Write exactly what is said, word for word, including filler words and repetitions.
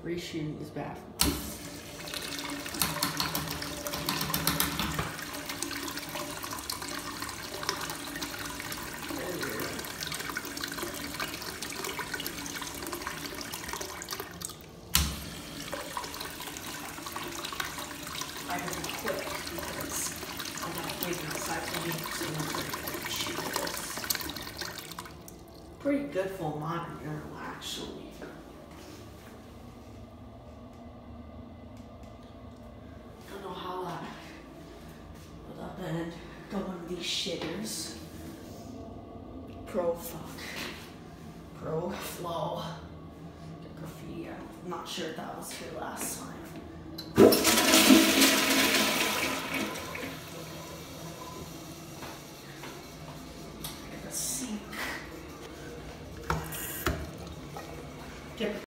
reshooting this bathroom. I gotta be quick because I'm not waiting outside for me so I'm gonna shoot this. Pretty good full modern urinal actually. Don't know how I put up and got one of these shitters. Pro fuck. Pro flow. Graffiti. I'm not sure if that was here last time. Sink. Get